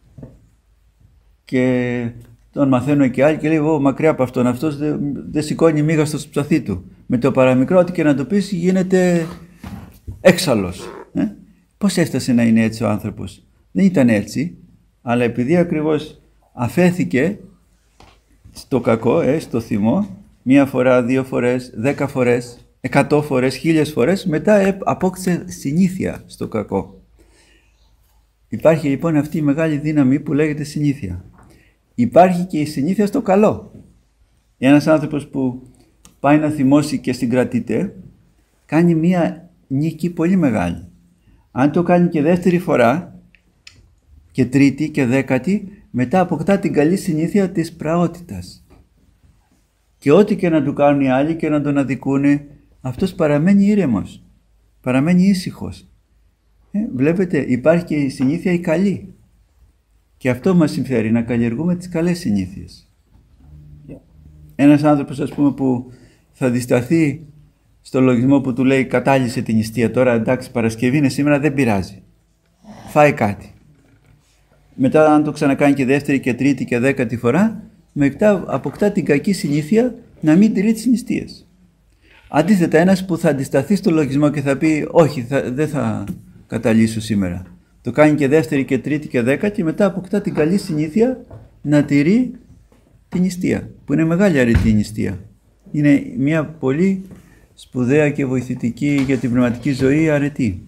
Και τον μαθαίνω και άλλοι και λέει, μακριά από αυτόν, αυτός δεν σηκώνει μίγα στο σπαθί του. Με το παραμικρό, ό,τι και να το πεις, γίνεται έξαλλος. Πώς έφτασε να είναι έτσι ο άνθρωπος? Δεν ήταν έτσι, αλλά επειδή ακριβώς αφέθηκε στο κακό, στο θυμό, 1 φορά, 2 φορές, 10 φορές, 100 φορές, 1000 φορές, μετά απόκτησε συνήθεια στο κακό. Υπάρχει λοιπόν αυτή η μεγάλη δύναμη που λέγεται συνήθεια. Υπάρχει και η συνήθεια στο καλό. Ένας άνθρωπος που πάει να θυμώσει και συγκρατείται, κάνει μία νίκη πολύ μεγάλη. Αν το κάνει και δεύτερη φορά, και τρίτη και δέκατη, μετά αποκτά την καλή συνήθεια της πραότητας. Και ό,τι και να του κάνουν οι άλλοι και να τον αδικούνε, αυτός παραμένει ήρεμος, παραμένει ήσυχος. Βλέπετε, υπάρχει και η συνήθεια η καλή. Και αυτό μας συμφέρει, να καλλιεργούμε τις καλές συνήθειες. Ένας άνθρωπος, ας πούμε, που θα δισταθεί στο λογισμό που του λέει κατάλυσε την νηστεία, τώρα εντάξει Παρασκευή είναι σήμερα, δεν πειράζει. Φάει κάτι. Μετά αν το ξανακάνει και δεύτερη και τρίτη και 10η φορά, μετά αποκτά την κακή συνήθεια να μην τηρεί τις νηστείες. Αντίθετα, ένας που θα αντισταθεί στο λογισμό και θα πει όχι, δεν θα καταλύσω σήμερα. Το κάνει και δεύτερη και τρίτη και 10η και μετά αποκτά την καλή συνήθεια να τηρεί την νηστεία, που είναι μεγάλη αρετή η νηστεία. Είναι μια πολύ σπουδαία και βοηθητική για την πνευματική ζωή αρετή.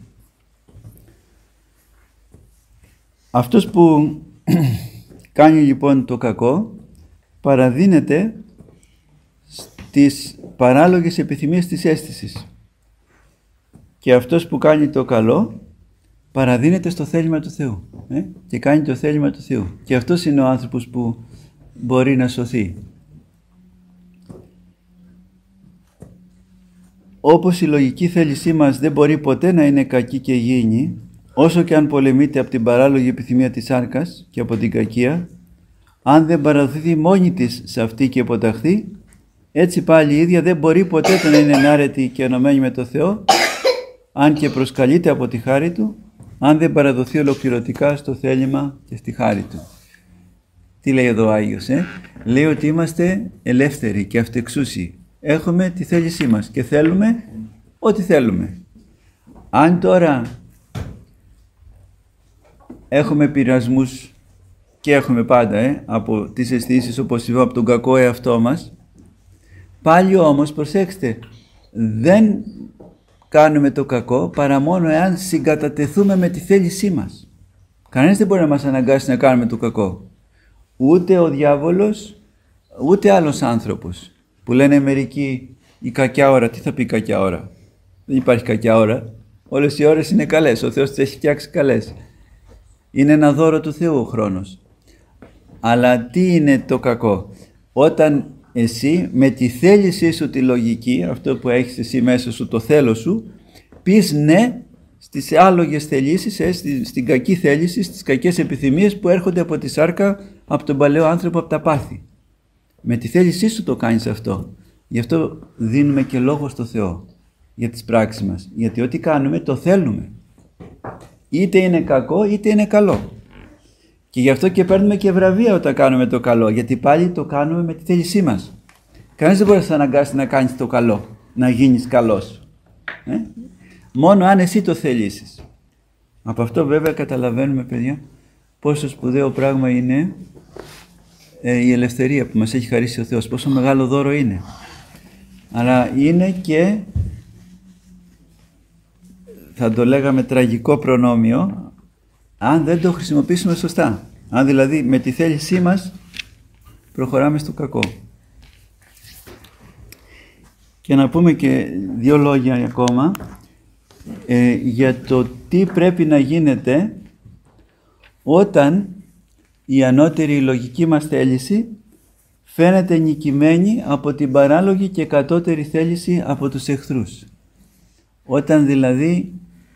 Αυτός που κάνει λοιπόν το κακό παραδίνεται στις παράλογες επιθυμίες της αίσθησης. Και αυτός που κάνει το καλό παραδίνεται στο θέλημα του Θεού. Και κάνει το θέλημα του Θεού. Και αυτός είναι ο άνθρωπος που μπορεί να σωθεί. Όπως η λογική θέλησή μας δεν μπορεί ποτέ να είναι κακή και υγιεινή, όσο και αν πολεμείται από την παράλογη επιθυμία της σάρκας και από την κακία, αν δεν παραδοθεί μόνη της σε αυτή και υποταχθεί, έτσι πάλι η ίδια δεν μπορεί ποτέ να είναι ενάρετη και ενωμένη με το Θεό, αν και προσκαλείται από τη χάρη Του, αν δεν παραδοθεί ολοκληρωτικά στο θέλημα και στη χάρη Του. Τι λέει εδώ ο Άγιος, Λέει ότι είμαστε ελεύθεροι και αυτεξούσιοι. Έχουμε τη θέλησή μας και θέλουμε ό,τι θέλουμε. Αν τώρα έχουμε πειρασμούς και έχουμε πάντα από τις αισθήσεις, όπως είπα, από τον κακό εαυτό μας, πάλι όμως προσέξτε, δεν κάνουμε το κακό παρά μόνο εάν συγκατατεθούμε με τη θέλησή μας. Κανένας δεν μπορεί να μας αναγκάσει να κάνουμε το κακό. Ούτε ο διάβολος, ούτε άλλος άνθρωπος. Που λένε μερικοί η κακιά ώρα, τι θα πει κακιά ώρα? Δεν υπάρχει κακιά ώρα. Όλες οι ώρες είναι καλές, ο Θεός τις έχει φτιάξει καλές. Είναι ένα δώρο του Θεού ο χρόνος. Αλλά τι είναι το κακό? Όταν εσύ με τη θέλησή σου τη λογική, αυτό που έχεις εσύ μέσα σου, το θέλω σου, πεις ναι στις άλογες θελήσεις, στην κακή θέληση, στις κακές επιθυμίες που έρχονται από τη σάρκα, από τον παλαιό άνθρωπο, από τα πάθη. Με τη θέλησή σου το κάνεις αυτό. Γι' αυτό δίνουμε και λόγο στο Θεό για τις πράξεις μας. Γιατί ό,τι κάνουμε το θέλουμε. Είτε είναι κακό είτε είναι καλό. Και γι' αυτό και παίρνουμε και βραβεία όταν κάνουμε το καλό. Γιατί πάλι το κάνουμε με τη θέλησή μας. Κανείς δεν μπορεί να σε αναγκάσει να κάνεις το καλό, να γίνεις καλός. Μόνο αν εσύ το θελήσεις. Από αυτό βέβαια καταλαβαίνουμε, παιδιά, πόσο σπουδαίο πράγμα είναι η ελευθερία που μας έχει χαρίσει ο Θεός. Πόσο μεγάλο δώρο είναι. Αλλά είναι και, θα το λέγαμε, τραγικό προνόμιο αν δεν το χρησιμοποιήσουμε σωστά. Αν δηλαδή με τη θέλησή μας προχωράμε στο κακό. Και να πούμε και δύο λόγια ακόμα για το τι πρέπει να γίνεται όταν η ανώτερη λογική μας θέληση φαίνεται νικημένη από την παράλογη και κατώτερη θέληση από τους εχθρούς. Όταν δηλαδή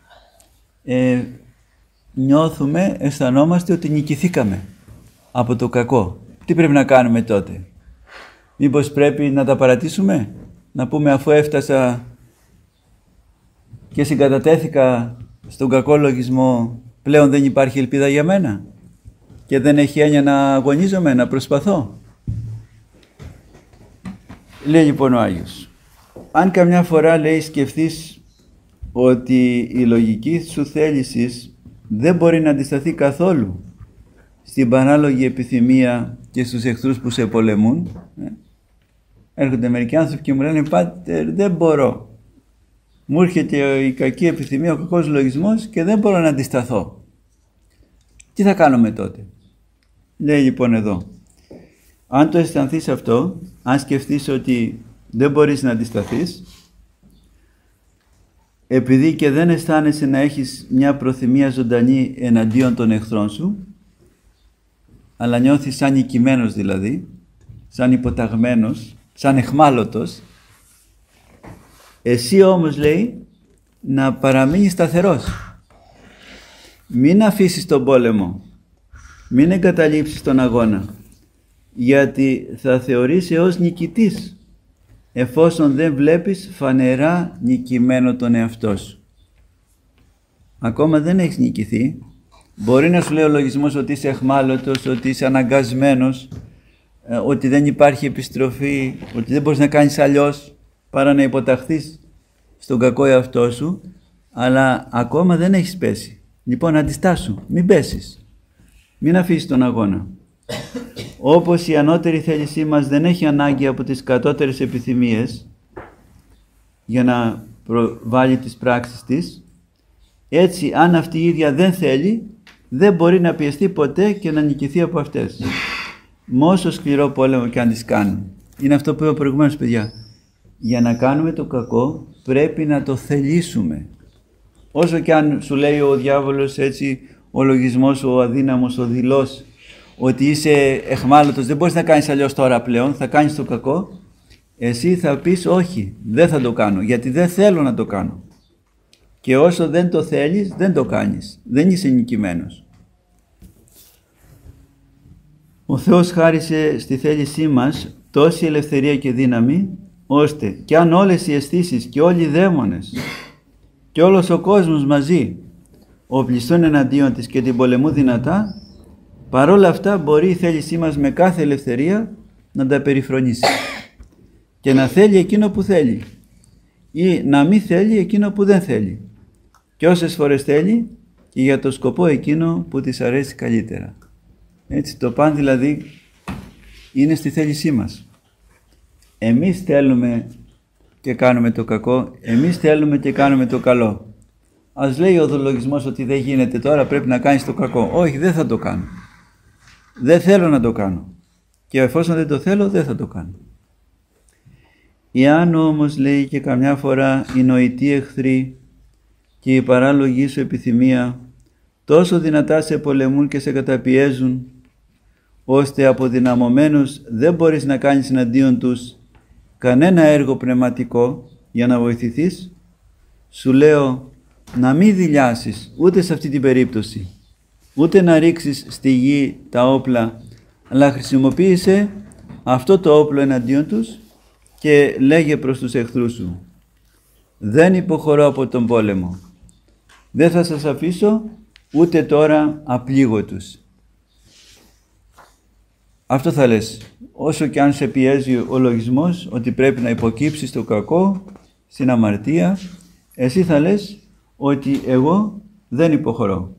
νιώθουμε, αισθανόμαστε ότι νικηθήκαμε από το κακό. Τι πρέπει να κάνουμε τότε? Μήπως πρέπει να τα παρατήσουμε? Να πούμε αφού έφτασα και συγκατατέθηκα στον κακό λογισμό, πλέον δεν υπάρχει ελπίδα για μένα και δεν έχει έννοια να αγωνίζομαι, να προσπαθώ? Λέει λοιπόν ο Άγιος, αν καμιά φορά, λέει, σκεφτείς ότι η λογική σου θέλησης δεν μπορεί να αντισταθεί καθόλου στην παράλογη επιθυμία και στους εχθρούς που σε πολεμούν, έρχονται μερικοί άνθρωποι και μου λένε, πάτερ, δεν μπορώ. Μου έρχεται η κακή επιθυμία, ο κακός λογισμός και δεν μπορώ να αντισταθώ. Τι θα κάνουμε τότε? Λέει λοιπόν εδώ, αν το αισθανθείς αυτό, αν σκεφτείς ότι δεν μπορείς να αντισταθείς, επειδή και δεν αισθάνεσαι να έχεις μια προθυμία ζωντανή εναντίον των εχθρών σου, αλλά νιώθεις σαν νικημένος δηλαδή, σαν υποταγμένος, σαν εχμάλωτος. Εσύ όμως, λέει, να παραμείνεις σταθερός. Μην αφήσεις τον πόλεμο, μην εγκαταλείψεις τον αγώνα, γιατί θα θεωρείσαι ως νικητής, εφόσον δεν βλέπεις φανερά νικημένο τον εαυτό σου. Ακόμα δεν έχεις νικηθεί. Μπορεί να σου λέει ο λογισμός ότι είσαι εχμάλωτος, ότι είσαι αναγκασμένος, ότι δεν υπάρχει επιστροφή, ότι δεν μπορείς να κάνεις αλλιώς παρά να υποταχθείς στον κακό εαυτό σου, αλλά ακόμα δεν έχεις πέσει. Λοιπόν, αντιστάσου, μην πέσεις, μην αφήσεις τον αγώνα. Όπως η ανώτερη θέλησή μας δεν έχει ανάγκη από τις κατώτερες επιθυμίες για να προβάλλει τις πράξεις της, έτσι αν αυτή η ίδια δεν θέλει, δεν μπορεί να πιεστεί ποτέ και να νικηθεί από αυτές. Με όσο σκληρό πόλεμο και αν τις κάνουν. Είναι αυτό που είπα προηγουμένως, παιδιά. Για να κάνουμε το κακό πρέπει να το θελήσουμε. Όσο και αν σου λέει ο διάβολος έτσι, ο λογισμός, ο αδύναμος, ο δειλός, ότι είσαι εχμάλωτος, δεν μπορείς να κάνεις αλλιώς τώρα πλέον, θα κάνεις το κακό, εσύ θα πεις όχι, δεν θα το κάνω, γιατί δεν θέλω να το κάνω. Και όσο δεν το θέλεις, δεν το κάνεις, δεν είσαι νικημένος. Ο Θεός χάρισε στη θέλησή μας τόση ελευθερία και δύναμη, ώστε κι αν όλες οι αισθήσεις και όλοι οι δαίμονες και όλος ο κόσμος μαζί οπλιστούν εναντίον της και την πολεμούν δυνατά, παρόλα αυτά μπορεί η θέλησή μας με κάθε ελευθερία να τα περιφρονήσει και να θέλει εκείνο που θέλει ή να μην θέλει εκείνο που δεν θέλει, και όσες φορές θέλει και για το σκοπό εκείνο που της αρέσει καλύτερα. Έτσι, το παν δηλαδή είναι στη θέλησή μας. Εμείς θέλουμε και κάνουμε το κακό, εμείς θέλουμε και κάνουμε το καλό. Ας λέει ο λογισμός ότι δεν γίνεται τώρα, πρέπει να κάνεις το κακό. Όχι, δεν θα το κάνω. Δεν θέλω να το κάνω. Και εφόσον δεν το θέλω, δεν θα το κάνω. Εάν όμως, λέει, και καμιά φορά οι νοητοί εχθροί και η παράλογη σου επιθυμία τόσο δυνατά σε πολεμούν και σε καταπιέζουν, ώστε αποδυναμωμένος δεν μπορείς να κάνεις εναντίον τους κανένα έργο πνευματικό για να βοηθηθείς, σου λέω να μην δειλιάσεις ούτε σε αυτή την περίπτωση, ούτε να ρίξεις στη γη τα όπλα, αλλά χρησιμοποίησε αυτό το όπλο εναντίον τους και λέγε προς τους εχθρούς σου: δεν υποχωρώ από τον πόλεμο, δεν θα σας αφήσω ούτε τώρα απλήγωτους. Αυτό θα λες, όσο και αν σε πιέζει ο λογισμός ότι πρέπει να υποκύψεις το κακό, στην αμαρτία, εσύ θα λες ότι εγώ δεν υποχωρώ.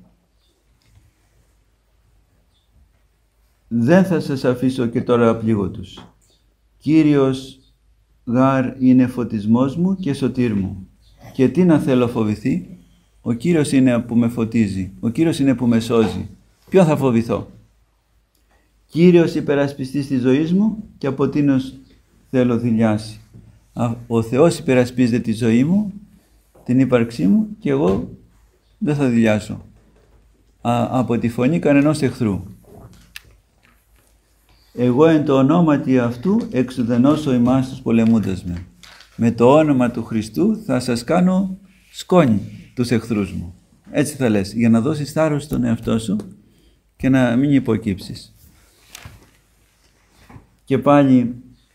Δεν θα σας αφήσω και τώρα απλήγωτους. Κύριος γάρ είναι φωτισμός μου και σωτήρ μου. Και τι να θέλω φοβηθεί? Ο Κύριος είναι που με φωτίζει, ο Κύριος είναι που με σώζει. Ποιον θα φοβηθώ? Κύριος υπερασπιστής της ζωής μου και από τίνος θέλω δειλιάσει. Ο Θεός υπερασπίζεται τη ζωή μου, την ύπαρξή μου, και εγώ δεν θα δειλιάσω από τη φωνή κανενός εχθρού. Εγώ εν το ονόματι αυτού εξουδενώσω ημάς τους πολεμούντας με. Με το όνομα του Χριστού θα σας κάνω σκόνη τους εχθρούς μου. Έτσι θα λες, για να δώσεις θάρρος στον εαυτό σου και να μην υποκύψεις. Και πάλι,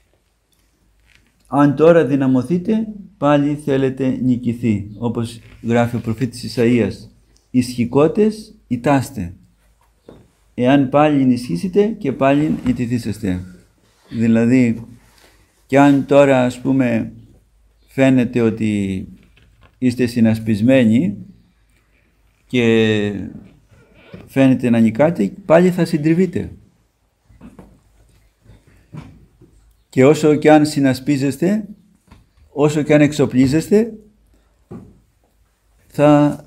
αν τώρα δυναμωθείτε, πάλι θέλετε νικηθεί. Όπως γράφει ο προφήτης Ισαΐας, ισχυκότες ητάστε. Εάν πάλι ενισχύσετε και πάλι ιτηθήσεστε. Δηλαδή, και αν τώρα, ας πούμε, φαίνεται ότι είστε συνασπισμένοι και φαίνεται να νικάτε, πάλι θα συντριβείτε. Και όσο και αν συνασπίζεστε, όσο και αν εξοπλίζεστε, θα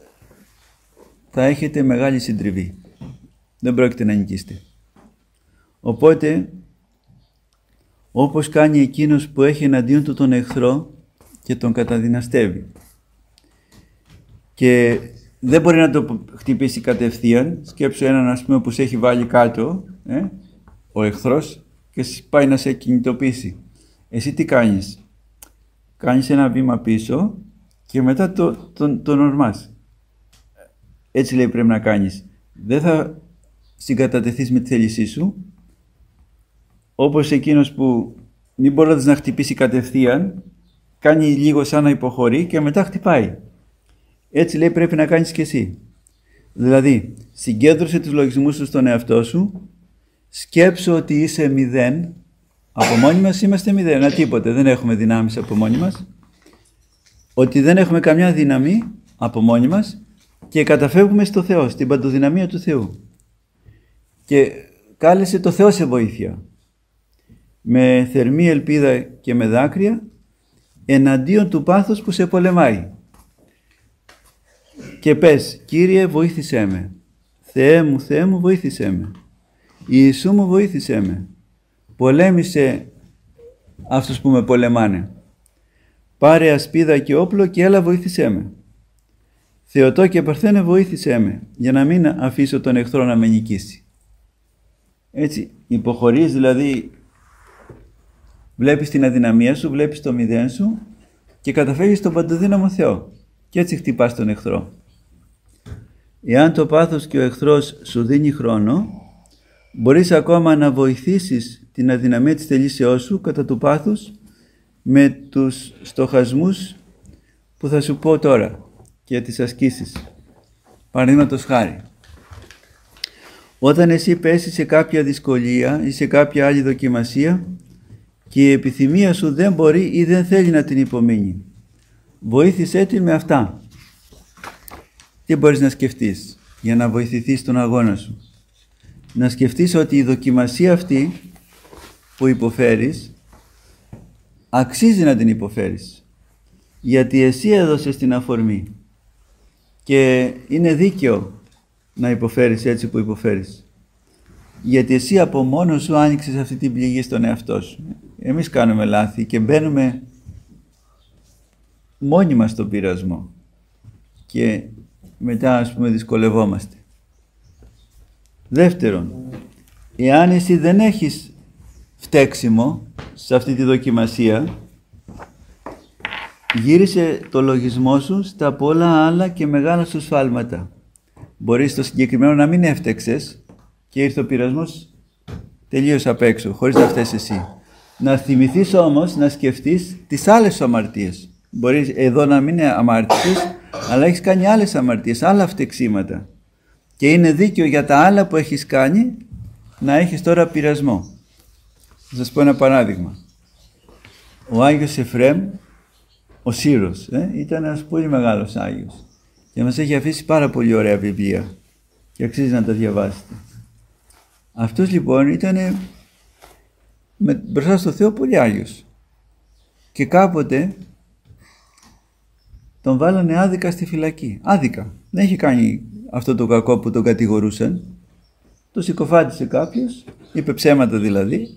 έχετε μεγάλη συντριβή. Δεν πρόκειται να νικήσετε. Οπότε, όπως κάνει εκείνος που έχει εναντίον του τον εχθρό και τον καταδυναστεύει, και δεν μπορεί να το χτυπήσει κατευθείαν. Σκέψου έναν, ας πούμε, που σε έχει βάλει κάτω, ο εχθρός, και πάει να σε κινητοποιήσει. Εσύ τι κάνεις? Κάνεις ένα βήμα πίσω και μετά τον ορμάς. Έτσι λέει πρέπει να κάνεις. Δεν θα συγκατατεθείς με τη θέλησή σου, όπως εκείνος που μην μπορείς να χτυπήσει κατευθείαν, κάνει λίγο σαν να υποχωρεί και μετά χτυπάει. Έτσι λέει πρέπει να κάνεις και εσύ. Δηλαδή, συγκέντρωσε τους λογισμούς σου στον εαυτό σου, σκέψου ότι είσαι 0, από μόνοι μας είμαστε 0, ένα τίποτε, δεν έχουμε δυνάμεις από μόνοι μας, ότι δεν έχουμε καμιά δύναμη από μόνοι μας και καταφεύγουμε στο Θεό, στην παντοδυναμία του Θεού. Και κάλεσε το Θεό σε βοήθεια, με θερμή ελπίδα και με δάκρυα, εναντίον του πάθους που σε πολεμάει. Και πες, Κύριε βοήθησέ με, Θεέ μου βοήθησέ με, Ιησού μου βοήθησέ με, πολέμησε αυτούς που με πολεμάνε, πάρε ασπίδα και όπλο και έλα βοήθησέ με. Θεοτό και Παρθένε βοήθησέ με, για να μην αφήσω τον εχθρό να με νικήσει. Έτσι, υποχωρείς, δηλαδή βλέπεις την αδυναμία σου, βλέπεις το μηδέν σου και καταφεύγεις στον παντοδύναμο Θεό. Και έτσι χτυπάς τον εχθρό. Εάν το πάθος και ο εχθρός σου δίνει χρόνο, μπορείς ακόμα να βοηθήσεις την αδυναμία της θελήσεώς σου κατά του πάθους με τους στοχασμούς που θα σου πω τώρα και τις ασκήσεις. Παραδείγματος χάρη, όταν εσύ πέσεις σε κάποια δυσκολία ή σε κάποια άλλη δοκιμασία και η επιθυμία σου δεν μπορεί ή δεν θέλει να την υπομείνει, βοήθησέ την με αυτά. Τι μπορείς να σκεφτείς για να βοηθηθείς στον αγώνα σου? Να σκεφτείς ότι η δοκιμασία αυτή που υποφέρεις αξίζει να την υποφέρεις, γιατί εσύ έδωσες την αφορμή και είναι δίκαιο να υποφέρεις έτσι που υποφέρεις, γιατί εσύ από μόνος σου άνοιξες αυτή την πληγή στον εαυτό σου. Εμείς κάνουμε λάθη και μπαίνουμε μόνοι μας στον πειρασμό και μετά, ας πούμε, δυσκολευόμαστε. Δεύτερον, εάν εσύ δεν έχεις φταίξιμο σε αυτή τη δοκιμασία, γύρισε το λογισμό σου στα πολλά άλλα και μεγάλα σου σφάλματα. Μπορείς στο συγκεκριμένο να μην έφτεξες και ήρθε ο πειρασμός τελείως απ' έξω, χωρίς να φταίς εσύ. Να θυμηθείς όμως να σκεφτείς τις άλλες αμαρτίες. Μπορείς εδώ να μην είναι αμάρτητες, αλλά έχεις κάνει άλλες αμαρτίες, άλλα φτεξίματα. Και είναι δίκαιο για τα άλλα που έχεις κάνει να έχεις τώρα πειρασμό. Θα σας πω ένα παράδειγμα. Ο Άγιος Εφραίμ, ο Σύρος, ήταν ένας πολύ μεγάλος Άγιος και μας έχει αφήσει πάρα πολύ ωραία βιβλία και αξίζει να τα διαβάσετε. Αυτός λοιπόν ήταν μπροστά στο Θεό πολύ Άγιος και κάποτε τον βάλανε άδικα στη φυλακή. Άδικα. Δεν είχε κάνει αυτό το κακό που τον κατηγορούσαν. Το συκοφάντησε κάποιος, είπε ψέματα δηλαδή,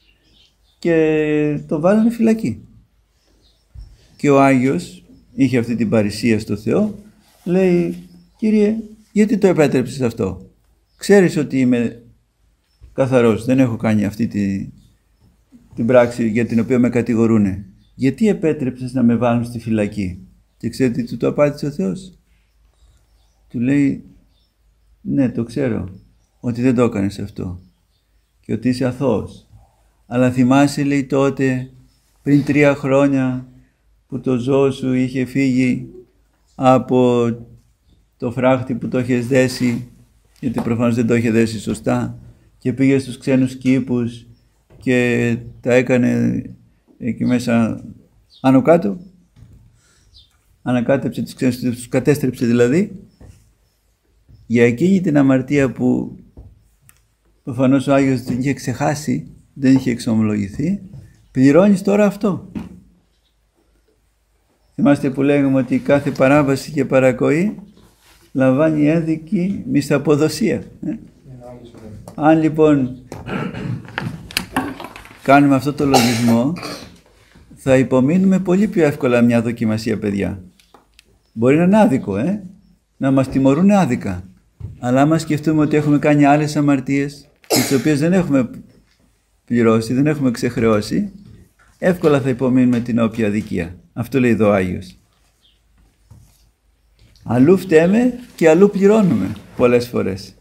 και τον βάλανε φυλακή. Και ο Άγιος είχε αυτή την παρησία στο Θεό, λέει, Κύριε, γιατί το επέτρεψες αυτό? Ξέρεις ότι είμαι καθαρός, δεν έχω κάνει αυτή την πράξη για την οποία με κατηγορούνε. Γιατί επέτρεψες να με βάλουν στη φυλακή? Και ξέρετε τι του απάντησε ο Θεός? Του λέει, ναι, το ξέρω, ότι δεν το έκανες αυτό και ότι είσαι αθώος. Αλλά θυμάσαι, λέει, τότε, πριν 3 χρόνια, που το ζώο σου είχε φύγει από το φράχτη που το έχεις δέσει, γιατί προφανώς δεν το είχε δέσει σωστά, και πήγε στους ξένους κήπους και τα έκανε εκεί μέσα άνω κάτω. Ανακάτεψε τους ξένους, τους κατέστρεψε δηλαδή. Για εκείνη την αμαρτία που προφανώς ο Άγιος την είχε ξεχάσει, δεν είχε εξομολογηθεί, πληρώνεις τώρα αυτό. Θυμάστε που λέγαμε ότι κάθε παράβαση και παρακοή λαμβάνει ένδικη μισθαποδοσία. Αν λοιπόν κάνουμε αυτό το λογισμό, θα υπομείνουμε πολύ πιο εύκολα μια δοκιμασία, παιδιά. Μπορεί να είναι άδικο, να μας τιμωρούν άδικα. Αλλά άμα σκεφτούμε ότι έχουμε κάνει άλλες αμαρτίες, τις οποίες δεν έχουμε πληρώσει, δεν έχουμε ξεχρεώσει, εύκολα θα υπομείνουμε την όποια αδικία. Αυτό λέει εδώ ο Άγιος. Αλλού φταίμε και αλλού πληρώνουμε πολλές φορές.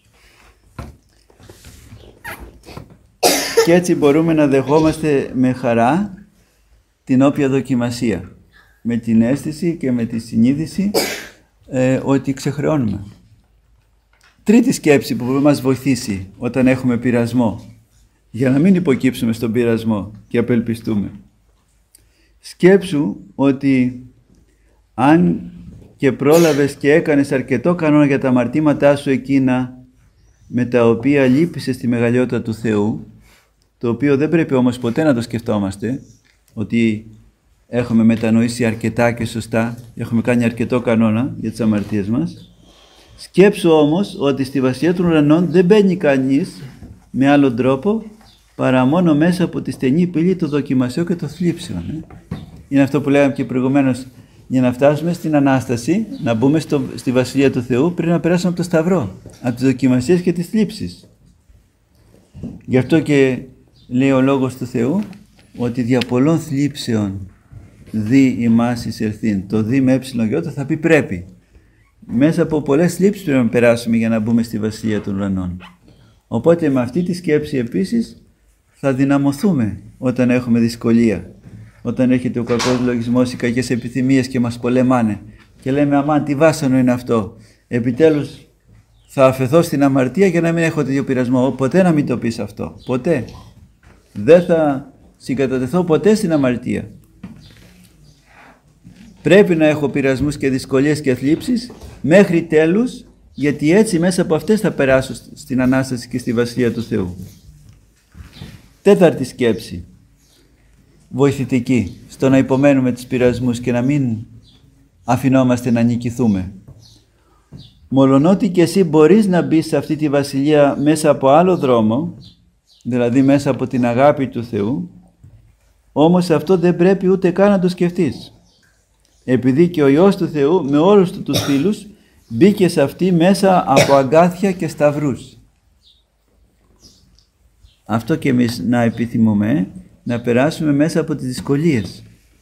Και έτσι μπορούμε να δεχόμαστε με χαρά την όποια δοκιμασία. Με την αίσθηση και με τη συνείδηση ότι ξεχρεώνουμε. Τρίτη σκέψη που μπορεί να μας βοηθήσει όταν έχουμε πειρασμό, για να μην υποκύψουμε στον πειρασμό και απελπιστούμε. Σκέψου ότι αν και πρόλαβες και έκανες αρκετό κανόνα για τα αμαρτήματά σου εκείνα με τα οποία λείπησες στη μεγαλειότητα του Θεού, το οποίο δεν πρέπει όμως ποτέ να το σκεφτόμαστε, ότι έχουμε μετανοήσει αρκετά και σωστά, έχουμε κάνει αρκετό κανόνα για τις αμαρτίες μας. Σκέψου όμως ότι στη Βασιλεία των Ουρανών δεν μπαίνει κανείς με άλλον τρόπο παρά μόνο μέσα από τη στενή πύλη των δοκιμασιών και των θλίψεων. Είναι αυτό που λέγαμε και προηγουμένως, για να φτάσουμε στην Ανάσταση, να μπούμε στη Βασιλεία του Θεού, πριν να περάσουμε από το Σταυρό, από τις δοκιμασίες και τις θλίψεις. Γι' αυτό και λέει ο Λόγος του Θεού ότι δια πολλών θλίψεων δι ημάς εισερθήν. Το δι με έψιλον θα πει πρέπει. Μέσα από πολλές θλίψεις πρέπει να περάσουμε για να μπούμε στη Βασιλεία των Ουρανών. Οπότε με αυτή τη σκέψη επίσης θα δυναμωθούμε όταν έχουμε δυσκολία. Όταν έρχεται ο κακός λογισμός, οι κακές επιθυμίες και μας πολεμάνε. Και λέμε αμάν τι βάσανο είναι αυτό. Επιτέλους θα αφαιθώ στην αμαρτία για να μην έχω τέτοιο πειρασμό. Ποτέ να μην το πεις αυτό. Ποτέ. Δεν θα συγκατατεθώ ποτέ στην αμαρτία. Πρέπει να έχω πειρασμούς και δυσκολίες και θλίψεις μέχρι τέλους, γιατί έτσι μέσα από αυτές θα περάσω στην Ανάσταση και στη Βασιλεία του Θεού. Τέταρτη σκέψη, βοηθητική, στο να υπομένουμε τις πειρασμούς και να μην αφινόμαστε να νικηθούμε. Μολονότι και εσύ μπορείς να μπεις σε αυτή τη Βασιλεία μέσα από άλλο δρόμο, δηλαδή μέσα από την αγάπη του Θεού, όμως αυτό δεν πρέπει ούτε καν να το σκεφτείς. Επειδή και ο Υιός του Θεού με όλους τους φίλους μπήκε σε αυτή μέσα από αγκάθια και σταυρούς. Αυτό και εμείς να επιθυμούμε, να περάσουμε μέσα από τις δυσκολίες.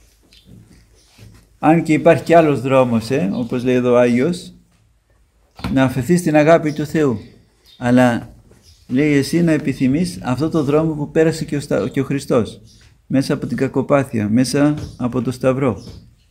Αν και υπάρχει κι άλλος δρόμος, όπως λέει εδώ ο Άγιος, να αφαιθείς στην αγάπη του Θεού. Αλλά λέει εσύ να επιθυμείς αυτό το δρόμο που πέρασε και ο Χριστός, μέσα από την κακοπάθεια, μέσα από το Σταυρό.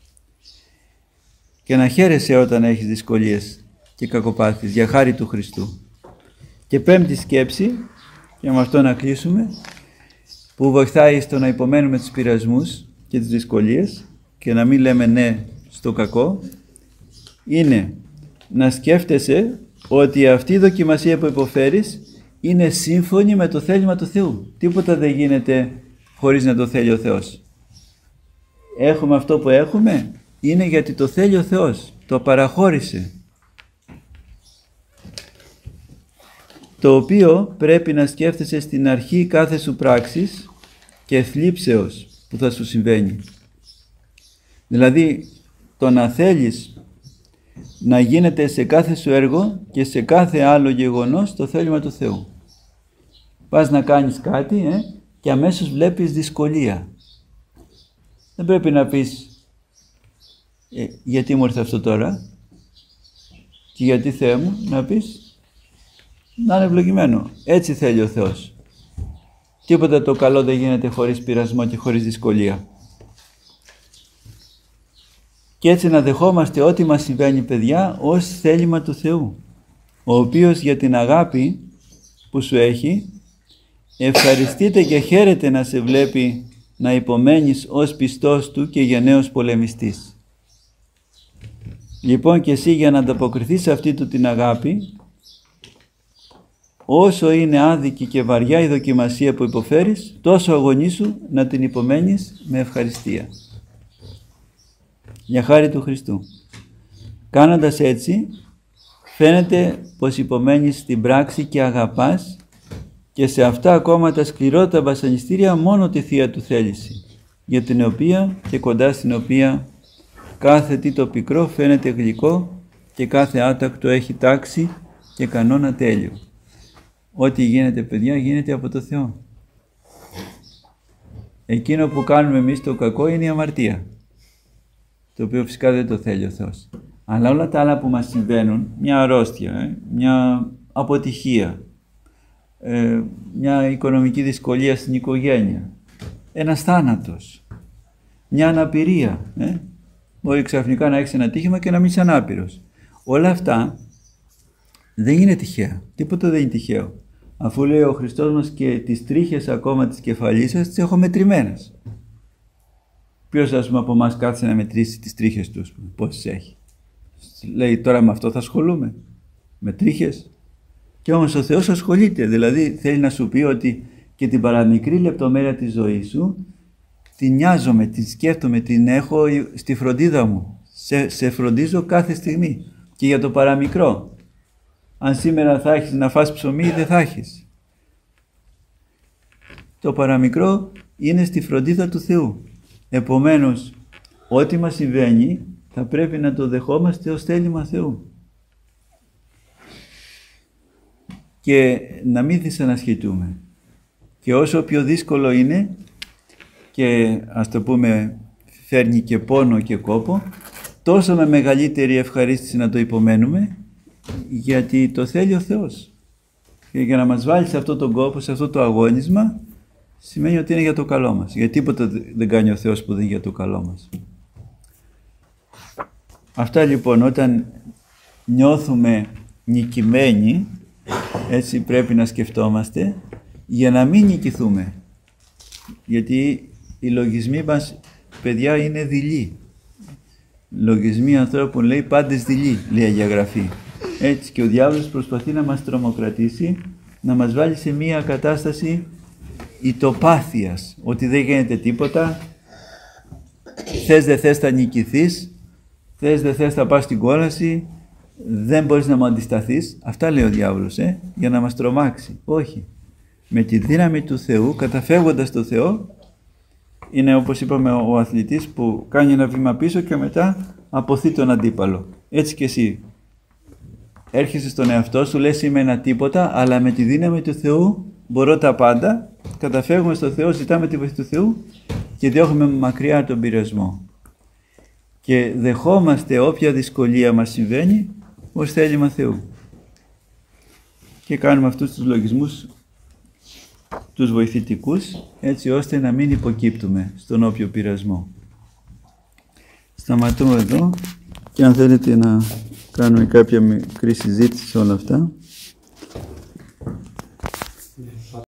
Και να χαίρεσαι όταν έχεις δυσκολίες και κακοπάθειες, για χάρη του Χριστού. Και πέμπτη σκέψη, και με αυτό να κλείσουμε, που βοηθάει στο να υπομένουμε τους πειρασμούς και τις δυσκολίες και να μην λέμε ναι στο κακό, είναι να σκέφτεσαι ότι αυτή η δοκιμασία που υποφέρεις είναι σύμφωνη με το θέλημα του Θεού. Τίποτα δεν γίνεται χωρίς να το θέλει ο Θεός. Έχουμε αυτό που έχουμε, είναι γιατί το θέλει ο Θεός, το παραχώρησε. Το οποίο πρέπει να σκέφτεσαι στην αρχή κάθε σου πράξης και θλίψεως που θα σου συμβαίνει. Δηλαδή το να θέλεις να γίνεται σε κάθε σου έργο και σε κάθε άλλο γεγονός το θέλημα του Θεού. Πας να κάνεις κάτι και αμέσως βλέπεις δυσκολία. Δεν πρέπει να πεις γιατί μου ήρθε αυτό τώρα και γιατί Θεέ μου, να πεις να είναι ευλογημένο. Έτσι θέλει ο Θεός. Τίποτα το καλό δεν γίνεται χωρίς πειρασμό και χωρίς δυσκολία. Και έτσι να δεχόμαστε ό,τι μας συμβαίνει, παιδιά, ως θέλημα του Θεού, ο οποίος για την αγάπη που σου έχει ευχαριστείται και χαίρεται να σε βλέπει να υπομένεις ως πιστός του και γενναίος πολεμιστής. Λοιπόν και εσύ για να ανταποκριθείς σε αυτή του την αγάπη, όσο είναι άδικη και βαριά η δοκιμασία που υποφέρεις, τόσο αγωνίσου να την υπομένεις με ευχαριστία. Για χάρη του Χριστού. Κάνοντας έτσι, φαίνεται πως υπομένεις στην πράξη και αγαπάς και σε αυτά ακόμα τα σκληρότερα βασανιστήρια μόνο τη Θεία Του θέληση, για την οποία και κοντά στην οποία κάθε τι το πικρό φαίνεται γλυκό και κάθε άτακτο έχει τάξη και κανόνα τέλειο. Ό,τι γίνεται, παιδιά, γίνεται από το Θεό. Εκείνο που κάνουμε εμείς το κακό είναι η αμαρτία, το οποίο φυσικά δεν το θέλει ο Θεός. Αλλά όλα τα άλλα που μας συμβαίνουν, μια αρρώστια, μια αποτυχία, μια οικονομική δυσκολία στην οικογένεια, ένας θάνατος, μια αναπηρία, μπορεί ξαφνικά να έχεις ένα τύχημα και να μην είσαι ανάπηρος. Όλα αυτά δεν είναι τυχαία, τίποτα δεν είναι τυχαίο. Αφού λέει ο Χριστός μας και τις τρίχες ακόμα της κεφαλής σας τις έχω μετρημένες. Ποιος ας πούμε από εμάς κάθισε να μετρήσει τις τρίχες του, πόσες έχει? Λέει τώρα με αυτό θα ασχολούμαι, με τρίχες? Και όμως ο Θεός ασχολείται, δηλαδή θέλει να σου πει ότι και την παραμικρή λεπτομέρεια της ζωής σου την νοιάζομαι, την σκέφτομαι, την έχω στη φροντίδα μου. Σε φροντίζω κάθε στιγμή και για το παραμικρό. Αν σήμερα θα έχεις να φας ψωμί, δεν θα έχεις. Το παραμικρό είναι στη φροντίδα του Θεού. Επομένως, ό,τι μας συμβαίνει θα πρέπει να το δεχόμαστε ως θέλημα Θεού. Και να μην δυσανασχετούμε. Και όσο πιο δύσκολο είναι και ας το πούμε φέρνει και πόνο και κόπο, τόσο με μεγαλύτερη ευχαρίστηση να το υπομένουμε, γιατί το θέλει ο Θεός. Και για να μας βάλει σε αυτόν τον κόπο, σε αυτό το αγώνισμα, σημαίνει ότι είναι για το καλό μας. Γιατί τίποτα δεν κάνει ο Θεός που δεν είναι για το καλό μας. Αυτά λοιπόν, όταν νιώθουμε νικημένοι, έτσι πρέπει να σκεφτόμαστε, για να μην νικηθούμε. Γιατί οι λογισμοί μας, παιδιά, είναι δειλοί. Λογισμοί ανθρώπων, λέει, πάντες δειλοί, λέει η Αγία Γραφή. Έτσι και ο διάβολος προσπαθεί να μας τρομοκρατήσει, να μας βάλει σε μία κατάσταση ητοπάθειας, ότι δεν γίνεται τίποτα, θες δεν θες θα νικηθείς, θες δεν θες θα πας στην κόλαση, δεν μπορείς να μου αντισταθείς. Αυτά λέει ο διάβολος, για να μας τρομάξει. Όχι. Με τη δύναμη του Θεού, καταφεύγοντας στο Θεό, είναι όπως είπαμε ο αθλητής που κάνει ένα βήμα πίσω και μετά αποθεί τον αντίπαλο. Έτσι και εσύ. Έρχεσαι στον εαυτό σου, λες είμαι ένα τίποτα, αλλά με τη δύναμη του Θεού μπορώ τα πάντα. Καταφεύγουμε στο Θεό, ζητάμε τη βοήθεια του Θεού και διώχνουμε μακριά τον πειρασμό. Και δεχόμαστε όποια δυσκολία μας συμβαίνει ως θέλημα Θεού. Και κάνουμε αυτούς τους λογισμούς, τους βοηθητικούς, έτσι ώστε να μην υποκύπτουμε στον όποιο πειρασμό. Σταματούμε εδώ και αν θέλετε να κάνουμε κάποια μικρή συζήτηση σε όλα αυτά.